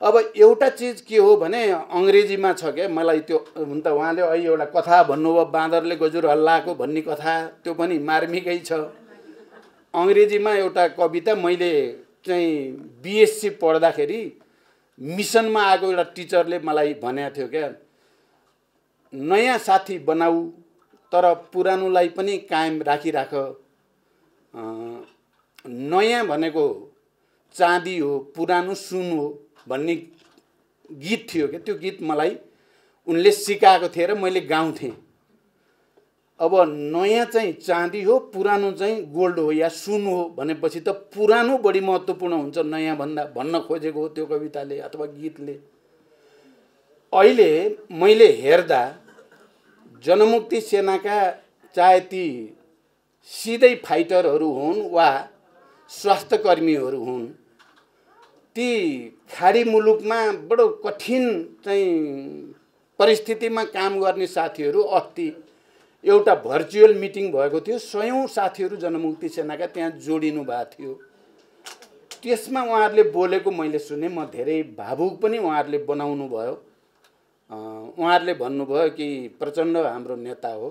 अब एउटा चीज के हो भने अंग्रेजीमा छ के मलाई त्यो हुन त उहाँले अहिले एउटा कथा भन्नुभयो बाँदरले गजुर हल्लाएको भन्ने कथा त्यो पनि मार्मिकै छ। अंग्रेजीमा एउटा कविता मैले चाहिँ बीएससी पढ्दाखेरि मिसनमा आएको एउटा टिचरले मलाई भनेको थियो क्या, नयाँ साथी बनाऊ तर पुरानोलाई पनि कायम राखिराख, नयाँ भनेको चाँदी हो पुरानो सुन हो भन्ने गीत थियो क्या। त्यो गीत मलाई उनले सिकाएको थिए र मैले गाउँथेँ। अब नयाँ चाहिँ चाँदी हो पुरानो चाहिँ गोल्ड हो या सुन हो भनेपछि त पुरानो बढी महत्त्वपूर्ण हुन्छ नयाँ भन्दा भन्न खोजेको हो त्यो कविताले अथवा गीतले। अहिले मैले हेर्दा जनमुक्ति सेनाका चाहे ती सिधै फाइटरहरू हुन् वा स्वास्थ्यकर्मीहरू हुन्, ती खाडी मुलुकमा बडो कठिन चाहिँ परिस्थितिमा काम गर्ने साथीहरू अस्ति एउटा भर्चुअल मिटिङ भएको थियो, 100औं साथीहरू जनमुक्ति सेनाका त्यहाँ जोडिनु भएको थियो। त्यसमा उहाँहरूले बोलेको मैले सुने, म धेरै भावुक पनि उहाँहरूले बनाउनु भयो। उहाँहरूले भन्नुभयो कि प्रचण्ड हाम्रो नेता हो,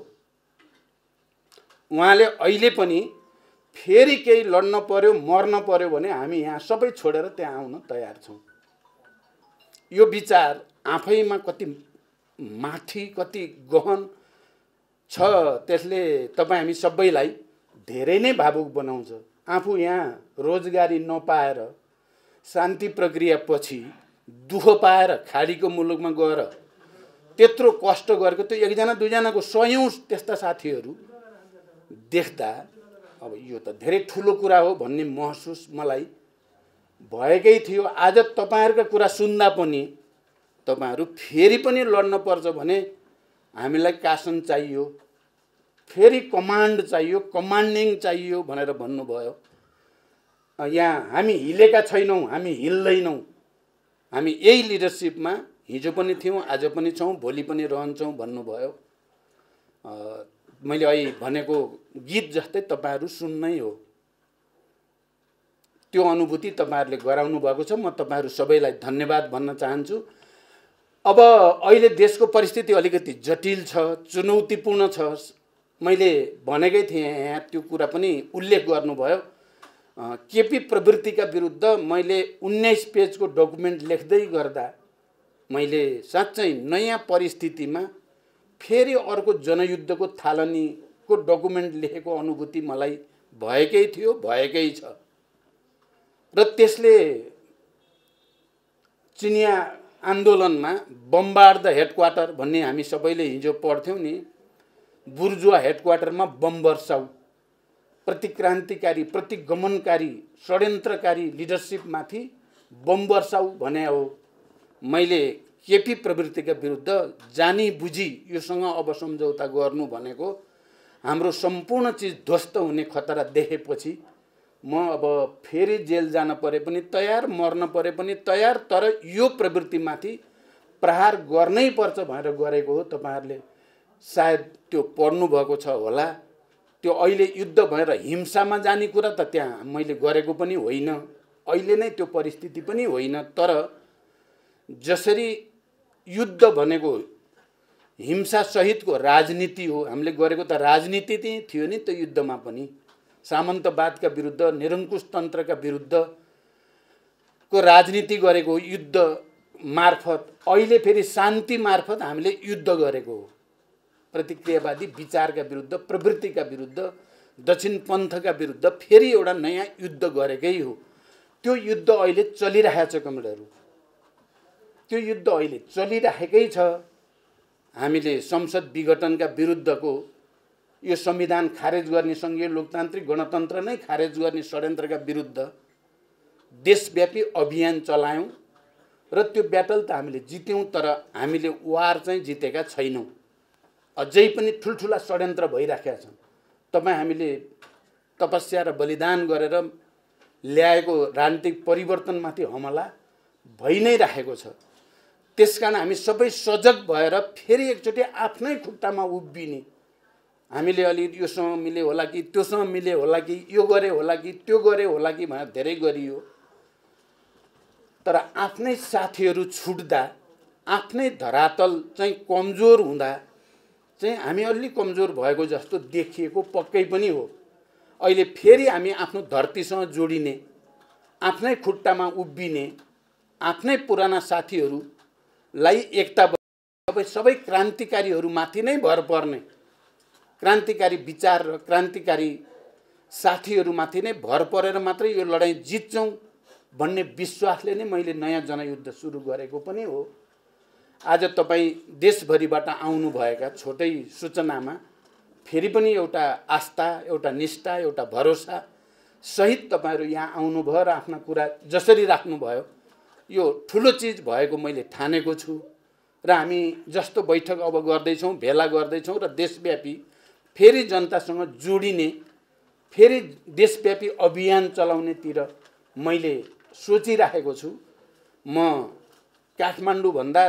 उहाँले अहिले पनि फेरि केही लड्न पर्यो मर्न पर्यो भने हामी यहाँ सबै छोडेर त्यहाँ आउन तयार छौँ। यो विचार आफैमा कति माथि कति गहन छ, त्यसले तपाईँ हामी सबैलाई धेरै नै भावुक बनाउँछ। आफू यहाँ रोजगारी नपाएर शान्ति प्रक्रिया पछि दुःख पाएर खाडीको मुलुकमा गएर त्यत्रो कष्ट गरेको त्यो एकजना दुईजनाको 100औं त्यस्ता साथीहरू देख्दा अब यो त धेरै ठुलो कुरा हो भन्ने महसुस मलाई भएकै थियो। आज तपाईहरुका कुरा सुन्दा पनि तपाईहरु फेरि पनि लड्न पर्छ भने हामीलाई शासन चाहियो, फेरि कमान्ड चाहियो, कमान्डिङ चाहियो भनेर भन्नुभयो। यहाँ हामी हिलेका छैनौं, हामी हिल्दैनौं। हामी यही लिडरशिपमा हिजो पनि थियौं, आज पनि छौं, भोलि पनि रहन्छौं भन्नुभयो। मैले अहिले भनेको गीत जस्तै तपाईहरु सुन्नै हो। त्यो अनुभूति तपाईहरुले गराउनु भएको छ। म तपाईहरु सबैलाई धन्यवाद भन्न चाहन्छु। अब अहिले देशको परिस्थिति अलिकति जटिल छ, चुनौतीपूर्ण छ। मैले भनेकै थिएँ यहाँ त्यो कुरा पनि उल्लेख गर्नुभयो। केपी प्रवृत्तिका विरुद्ध मैले 19 पेजको डकुमेन्ट लेख्दै गर्दा मैले साँच्चै नयाँ परिस्थितिमा फेरि अर्को जनयुद्धको थालनीको डकुमेन्ट लेखेको अनुभूति मलाई भएकै थियो, भएकै छ। र त्यसले चिनिया आन्दोलनमा बम्बार्ड द हेडक्वार्टर भन्ने हामी सबैले हिजो पढ्थ्यौं नि, बुर्जुवा हेडक्वार्टरमा बम वर्षाउ, प्रतिक्रान्तिकारी, प्रतिगमनकारी, षड्यन्त्रकारी लिडरशिपमाथि बम वर्षाउ भने हो। मैले केपी प्रवृत्तिका विरुद्ध जानी बुझी योसँग अब सम्झौता गर्नु भनेको हाम्रो सम्पूर्ण चीज ध्वस्त हुने खतरा देखेपछि म अब फेरि जेल जान परे पनि तयार, मर्न परे पनि तयार, तर यो प्रवृत्तिमाथि प्रहार गर्नै पर्छ भनेर गरेको हो। तपाईहरुले सायद त्यो पढ्नु भएको छ होला। त्यो अहिले युद्ध भएर हिंसामा जाने कुरा त त्यहाँ मैले गरेको पनि होइन, अहिले नै त्यो परिस्थिति पनि होइन। तर जसरी युद्ध भनेको हिंसा सहितको राजनीति हो, हामीले गरेको त राजनीति थियो नि त्यो युद्धमा पनि। सामन्तवादका विरुद्ध, निरङ्कुश तन्त्रका विरुद्ध को राजनीति गरेको युद्ध मार्फत, अहिले फेरि शान्ति मार्फत हामीले युद्ध गरेको हो। प्रतिक्रियावादी विचारका विरुद्ध, प्रवृत्तिका विरुद्ध, दक्षिण पन्थका विरुद्ध फेरि एउटा नयाँ युद्ध गरेकै हो। त्यो युद्ध अहिले चलिरहेको छ कमरेडहरु, त्यो युद्ध अहिले चलिरहेकै छ। हामीले संसद विघटनका विरुद्धको यो संविधान खारेज गर्ने, संघीय लोकतान्त्रिक गणतन्त्र नै खारेज गर्ने षड्यन्त्रका विरुद्ध देशव्यापी अभियान चलायौं र त्यो ब्याटल त हामीले जित्यौं, तर हामीले वार चाहिँ जितेका छैनौं। अझै पनि ठुलठुला षड्यन्त्र भइराखेका छन्। तपाई हामीले तपस्या र बलिदान गरेर ल्याएको राजनीतिक परिवर्तनमाथि हमला भइ नै राखेको छ। त्यसकारण हामी सबै सजग भएर फेरि एकचोटि आफ्नै खुट्टामा उभिने, हामीले अलि योसँग मिले होला कि त्योसँग मिले होला कि यो गरे होला कि त्यो गरे होला कि भनेर धेरै गरियो। तर आफ्नै साथीहरू छुट्दा, आफ्नै धरातल चाहिँ कमजोर हुँदा चाहिँ हामी अलि कमजोर भएको जस्तो देखिएको पक्कै पनि हो। अहिले फेरि हामी आफ्नो धरतीसँग जोडिने, आफ्नै खुट्टामा उभिने, आफ्नै पुराना साथीहरूलाई एकता सबै क्रान्तिकारीहरूमाथि नै भर पर्ने, क्रान्तिकारी विचार र क्रान्तिकारी साथीहरूमाथि नै भर परेर मात्रै यो लडाईँ जित्छौँ भन्ने विश्वासले नै मैले नयाँ जनयुद्ध सुरु गरेको पनि हो। आज तपाईँ देशभरिबाट आउनुभएका छोटै सूचनामा फेरि पनि एउटा आस्था, एउटा निष्ठा, एउटा भरोसा सहित तपाईँहरू यहाँ आउनुभयो र आफ्ना कुरा जसरी राख्नुभयो, यो ठुलो चिज भएको मैले ठानेको छु। र हामी जस्तो बैठक अब गर्दैछौँ, भेला गर्दैछौँ र देशव्यापी फेरि जनतासँग जोडिने, फेरि देशव्यापी अभियान चलाउनेतिर मैले सोचिराखेको छु। म काठमाडौँभन्दा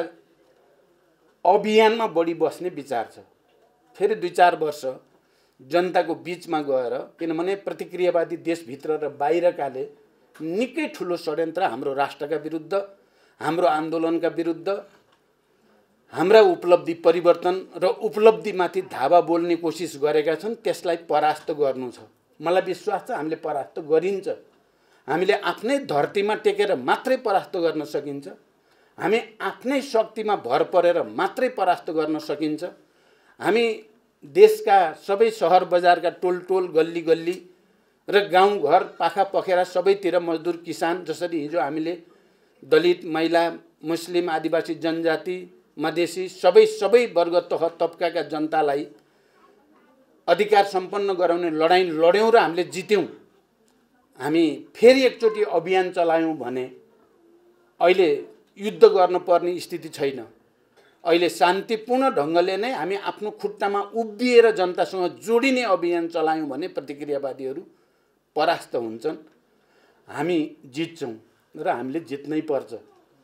अभियानमा बढी बस्ने विचार छ। फेरि 2-4 वर्ष जनताको बीचमा गएर, किनभने प्रतिक्रियावादी देशभित्र र बाहिरकाले निकै ठुलो षड्यन्त्र हाम्रो राष्ट्रका विरुद्ध, हाम्रो आन्दोलनका विरुद्ध, हाम्रा उपलब्धि परिवर्तन र उपलब्धिमाथि धावा बोल्ने कोसिस गरेका छन्। त्यसलाई परास्त गर्नु छ। मलाई विश्वास छ हामीले परास्त गरिन्छ। हामीले आफ्नै धरतीमा टेकेर मात्रै परास्त गर्न सकिन्छ। हामी आफ्नै शक्तिमा भर परेर मात्रै परास्त गर्न सकिन्छ। हामी देशका सबै सहर बजारका टोल टोल, गल्ली गल्ली र गाउँ घर, पाखा पखेरा सबैतिर मजदुर, किसान, जसरी हिजो हामीले दलित, महिला, मुस्लिम, आदिवासी जनजाति, मधेसी सबै वर्ग तह तबकाका जनतालाई अधिकार सम्पन्न गराउने लडाईँ लड्यौँ र हामीले जित्यौँ। हामी फेरि एकचोटि अभियान चलायौँ भने अहिले युद्ध गर्नुपर्ने स्थिति छैन। अहिले शान्तिपूर्ण ढङ्गले नै हामी आफ्नो खुट्टामा उभिएर जनतासँग जोडिने अभियान चलायौँ भने प्रतिक्रियावादीहरू परास्त हुन्छन्, हामी जित्छौँ र हामीले जित्नै पर्छ।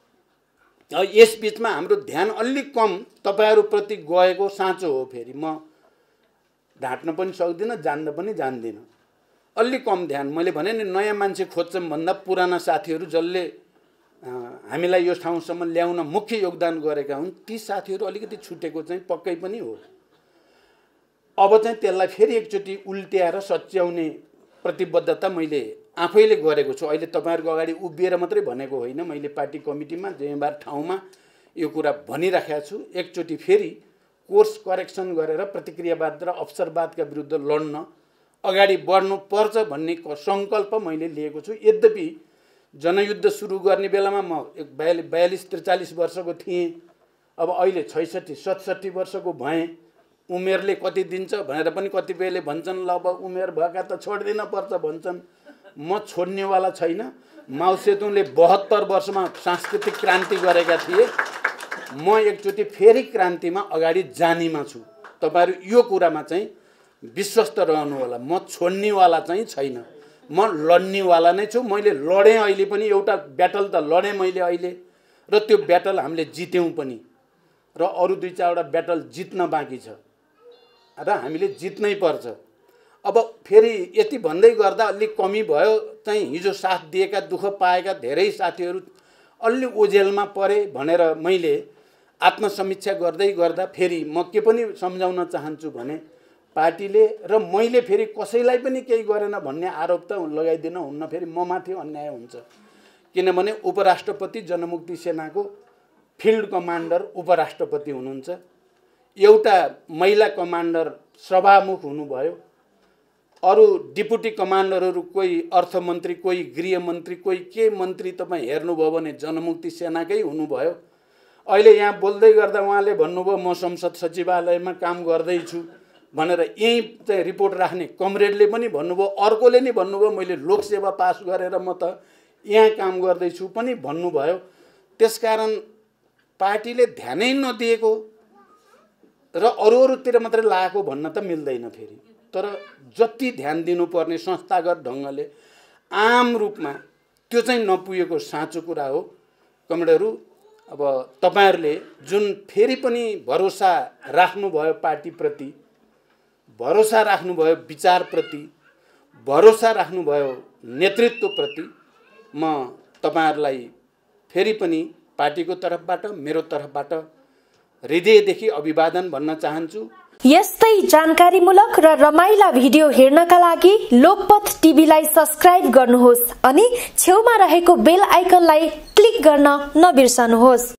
यस बीचमा हाम्रो ध्यान अलिक कम तपाईहरुप्रति गएको साँचो हो। फेरि म ढाँट्न पनि सक्दिनँ, जान्न पनि जान्दिनँ। अलिक कम ध्यान, मैले भने नि नयाँ मान्छे खोज्छौँ भन्दा पुराना साथीहरू जसले हामीलाई यो ठाउँसम्म ल्याउन मुख्य योगदान गरेका हुन्, ती साथीहरू अलिकति छुटेको चाहिँ पक्कै पनि हो। अब चाहिँ त्यसलाई फेरि एकचोटि उल्ट्याएर सच्याउने प्रतिबद्धता मैले आफैले गरेको छु। अहिले तपाईहरुको अगाडि उभिएर मात्रै भनेको होइन, मैले पार्टी कमिटीमा जिम्मेवार ठाउँमा यो कुरा भनिराखेको छु। एकचोटि फेरि कोर्स करेक्सन गरेर प्रतिक्रियावाद र अवसरवादका विरुद्ध लड्न अगाडि बढ्नु पर्छ भन्ने संकल्प मैले लिएको छु। यद्यपि जनयुद्ध सुरु गर्ने बेलामा म 42-43 वर्षको थिएँ। अब अहिले 66-67 वर्षको भएँ। उमेरले कति दिन्छ भनेर पनि कतिपयले भन्छन्, ल अब उमेर भएका त छोड्दिन पर्छ भन्छन्। म छोड्नेवाला छैन। माओ सेतुङले 72 वर्षमा सांस्कृतिक क्रान्ति गरेका थिए। म एकचोटि फेरि क्रान्तिमा अगाडि जानेमा छु। तपाईहरु यो कुरामा चाहिँ विश्वस्त रहनु होला। म छोड्नेवाला चाहिँ छैन, म लड्नेवाला नै छु। मैले लडेँ, अहिले पनि एउटा ब्याटल त लडेँ मैले अहिले, र त्यो ब्याटल हामीले जित्यौँ पनि, र अरु 2-4 वटा ब्याटल जित्न बाँकी छ र हामीले जित्नै पर्छ। अब फेरि यति भन्दै गर्दा अलिक कमी भयो। चाहिँ हिजो साथ दिएका, दुःख पाएका धेरै साथीहरू अलि ओझेलमा परे भनेर मैले आत्मसमीक्षा गर्दै गर्दा फेरि म के पनि सम्झाउन चाहन्छु भने पार्टीले र मैले फेरि कसैलाई पनि केही गरेन भन्ने आरोप त लगाइदिन हुन्न। फेरि म माथि अन्याय हुन्छ। किनभने उपराष्ट्रपति जनमुक्ति सेनाको फिल्ड कमान्डर उपराष्ट्रपति हुनुहुन्छ, एउटा महिला कमान्डर सभामुख हुनुभयो, अरु डिप्युटी कमान्डरहरू कोही अर्थमन्त्री, कोही गृहमन्त्री, कोही के मन्त्री तपाईँ हेर्नुभयो भने जनमुक्ति सेनाकै हुनुभयो। अहिले यहाँ बोल्दै गर्दा उहाँले भन्नुभयो म संसद सचिवालयमा काम गर्दैछु भनेर, यही चाहिँ रिपोर्ट राख्ने कमरेडले पनि भन्नुभयो, अर्कोले नि भन्नुभयो मैले लोकसेवा पास गरेर म त यहाँ काम गर्दैछु पनि भन्नुभयो। त्यसकारण पार्टीले ध्यानै नदिएको र अरूतिर मात्रै लागेको भन्न त मिल्दैन फेरि। तर जति ध्यान दिनुपर्ने संस्थागत ढङ्गले आम रूपमा त्यो चाहिँ नपुगेको साँचो कुरा हो। कमरेडहरू, अब तपाईहरुले जुन फेरि पनि भरोसा राख्नुभयो पार्टीप्रति, भरोसा राख्नुभयो विचारप्रति, भरोसा राख्नुभयो नेतृत्वप्रति, म तपाईहरुलाई फेरि पनि पार्टीको तर्फबाट मेरो तर्फबाट हृदयदेखि अभिवादन भन्न चाहन्छु। यस्तै जानकारीमूलक र रमाइला भिडियो हेर्नका लागि लोकपथ टिभीलाई सब्स्क्राइब गर्नुहोस् अनि छेउमा रहेको बेल आइकनलाई क्लिक गर्न नबिर्सनुहोस्।